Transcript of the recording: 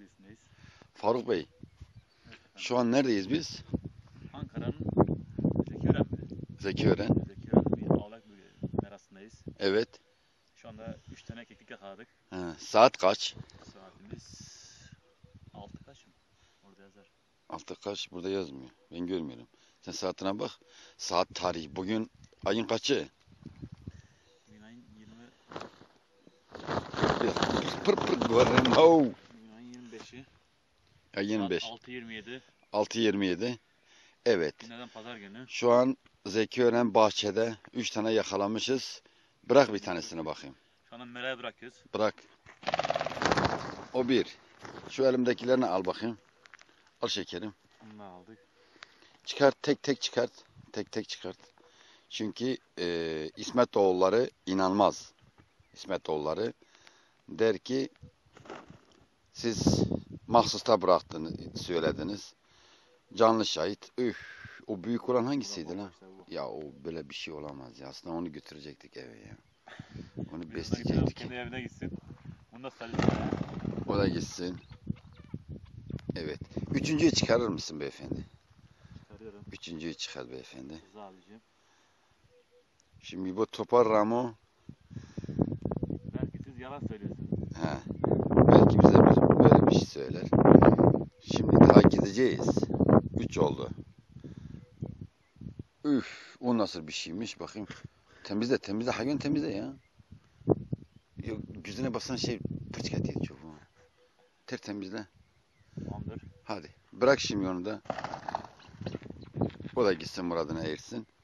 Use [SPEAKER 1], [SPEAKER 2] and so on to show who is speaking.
[SPEAKER 1] Belediyesi'ndeyiz.
[SPEAKER 2] Faruk Bey,
[SPEAKER 1] Evet efendim.
[SPEAKER 2] şu an neredeyiz biz?
[SPEAKER 1] Ankara'nın Zekiören mi?
[SPEAKER 2] Zekiören.
[SPEAKER 1] Zekiören bir ağlak merasındayız.
[SPEAKER 2] Evet.
[SPEAKER 1] Şu anda 3 tane keklik yakaladık.
[SPEAKER 2] Saat kaç?
[SPEAKER 1] Saatimiz 6 kaç mı? Orada yazar.
[SPEAKER 2] 6 kaç? Burada yazmıyor. Ben görmüyorum. Sen saatine bak. Saat tarihi. Bugün ayın kaçı?
[SPEAKER 1] Bugün ayın 20...
[SPEAKER 2] Pır pır görürüm. Oh.
[SPEAKER 1] Bugün ayın 25'i.
[SPEAKER 2] Ay 25.
[SPEAKER 1] Saat 6.27.
[SPEAKER 2] 6:27. Evet.
[SPEAKER 1] Günlerden pazar günü.
[SPEAKER 2] Şu an Zekiören bahçede 3 tane yakalamışız. Bırak bir tanesini bakayım.
[SPEAKER 1] Şu anda meraya bırakıyoruz.
[SPEAKER 2] Bırak. O bir. Şu elimdekilerini al bakayım. Al şekerim.
[SPEAKER 1] Onu da aldık.
[SPEAKER 2] Çıkart, tek tek çıkart. Tek tek çıkart. Çünkü İsmetoğulları inanmaz. İsmetoğulları der ki siz mahsusta bıraktınız, söylediniz. Canlı şahit. Üf, o büyük olan hangisiydi lan? Ya o böyle bir şey olamaz ya. Aslında onu götürecektik eve ya. Onu besleyecektik.
[SPEAKER 1] Kendi evine gitsin. Onu da salih.
[SPEAKER 2] O da gitsin. Evet. Üçüncüyü çıkarır mısın beyefendi?
[SPEAKER 1] Çıkarıyorum.
[SPEAKER 2] Üçüncüyü çıkar beyefendi.
[SPEAKER 1] Rıza abicim.
[SPEAKER 2] Şimdi bu topar Ramo.
[SPEAKER 1] Belki siz yalan söylüyorsunuz.
[SPEAKER 2] He. Belki bize böyle bir şey söyler. Şimdi daha gideceğiz. 3 oldu. Üf, o nasıl bir şeymiş bakayım. Temizle temizle hayvan temizle ya. Yok, yüzüne basan şey fıçkat yedi çocuğu. Temizle.
[SPEAKER 1] Tamamdır.
[SPEAKER 2] Hadi bırak şimdi onu da. O da gitsin muradına ersin.